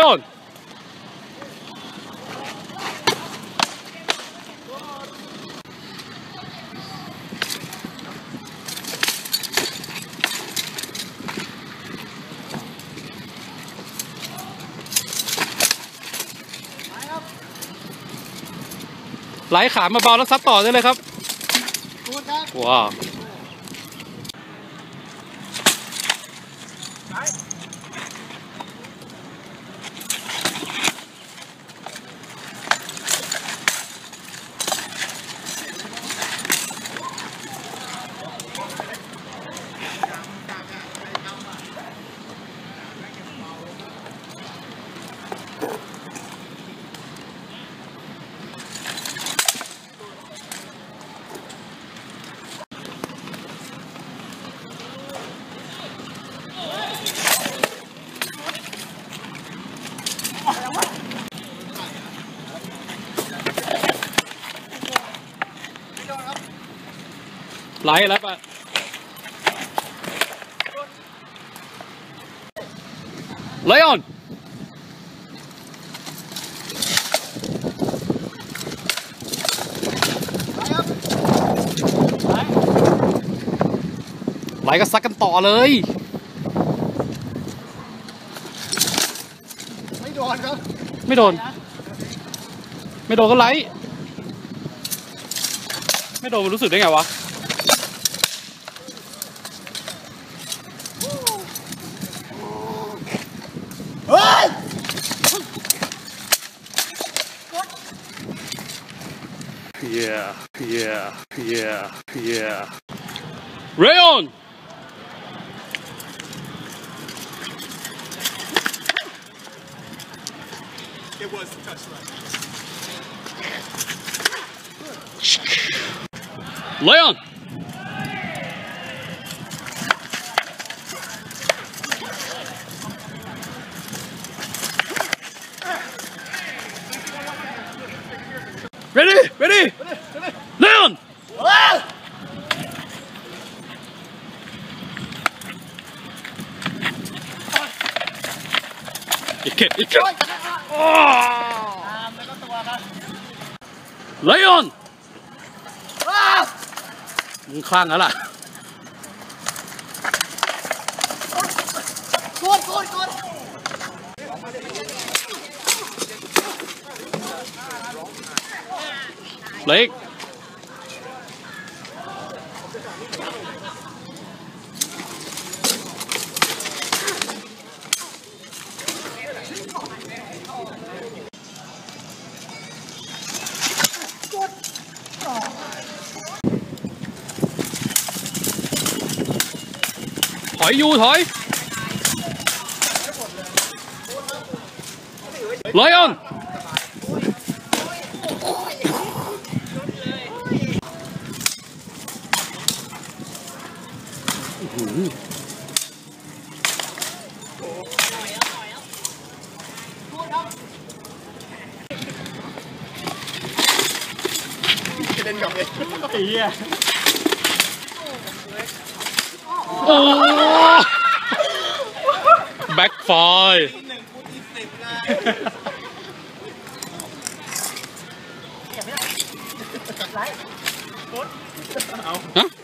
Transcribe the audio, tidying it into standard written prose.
onไหลขามาเบาแล้วซัดต่อได้เลยครับว้าวไหลแล้วปะไลออนไหลก็ซัดกันต่อเลยไม่โดนครับไม่โดนก็ไหลไม่โดนมันรู้สึกได้ไงวะYeah. Rayon! It was the touch right. Leon! Ready! Leon! You can't. Leon! มึงคลั่งแล้วล่ะเล็กถอยอยู่ถอยไลออนเล่นกับเองไอ้เหี้ยโอ้แบ็คไฟฮะ